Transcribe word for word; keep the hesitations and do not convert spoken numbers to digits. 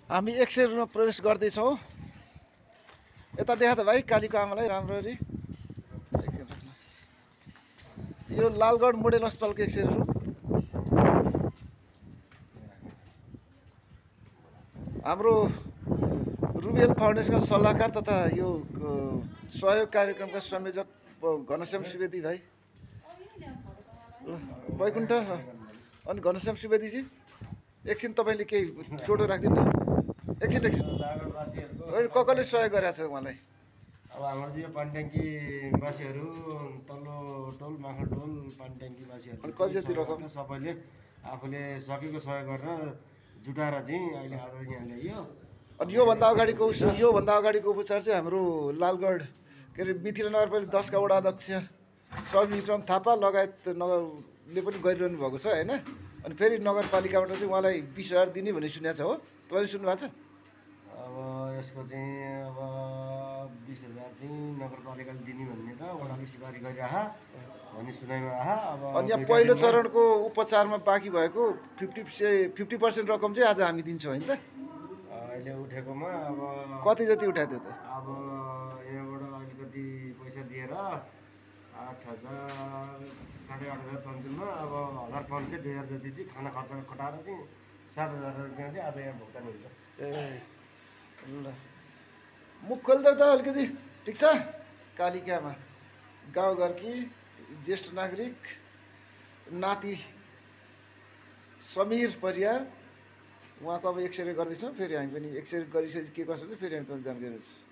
हामी एक सय रुममा प्रवेश गर्दैछौँ। यता देखा त भाइ कालीको आमालाई राम्ररी। यो लालगढ मोडेल अस्पतालको एक सय रुम। हाम्रो रुबेल फाउन्डेसनका सल्लाहकार तथा यो सहयोग कार्यक्रमका संयोजक घनश्याम सुवेदी भाइ, वैकुण्ठ अनि घनश्याम सुवेदीजी एकछिन तपाईँले केही छोटो राखिदिनु न। एकछिन एकछिन क कसले सहयोग गरेको छ उहाँलाई? अब हाम्रो यो पानीट्याङ्की बासीहरू, तल्लो टोल माखल टोल पानीट्याङ्की बासीहरू अनि कति जति रकम सबैले आफूले सकेको सहयोग गरेर जुटाएर चाहिँ अहिले आज यहाँ ल्याइयो। अनि योभन्दा अगाडिको योभन्दा अगाडिको उपचार चाहिँ हाम्रो लालगढ के अरे मिथिला नगरपालिका दसका वडा अध्यक्ष सबिन विक्रम थापा लगायत नगरले पनि गरिरहनु भएको छ होइन। अनि फेरि नगरपालिकाबाट चाहिँ उहाँलाई बिस हजार दिने भन्ने सुनेको छ हो, तपाईँले सुन्नु भएको छ? अब यसको चाहिँ अब बिस हजार चाहिँ नगरपालिकाले दिने भन्ने त वडाले सिफारिस गरिरह भन्ने सुनाइमा आहा। अब अनि यहाँ पहिलो चरणको उपचारमा बाँकी भएको फिफ्टी फिफ्टी पर्सेन्ट रकम चाहिँ आज हामी दिन्छौँ होइन त? अहिले उठेकोमा अब कति जति उठाएको थियो त? अब यहाँबाट अलिकति पैसा दिएर आठ हजार साढे आठ हजार पन्चुनमा अब हजार पाँच सय दुई हजार जति चाहिँ खाना खर्च खटाएर चाहिँ सात हजार रुपियाँ चाहिँ आज यहाँ भुक्तान हुन्छ। ए ल मुख खोलिदेऊ त अलिकति। ठिक छ। कालिकामा गाउँघरकी ज्येष्ठ नागरिक नाति समीर परियार उहाँको अब एक्सरे गर्दैछौँ। फेरि हामी पनि एक्सरे गरिसकेपछि के कसो हुन्छ फेरि हामी तपाईँलाई जानकारी दिन्छौँ।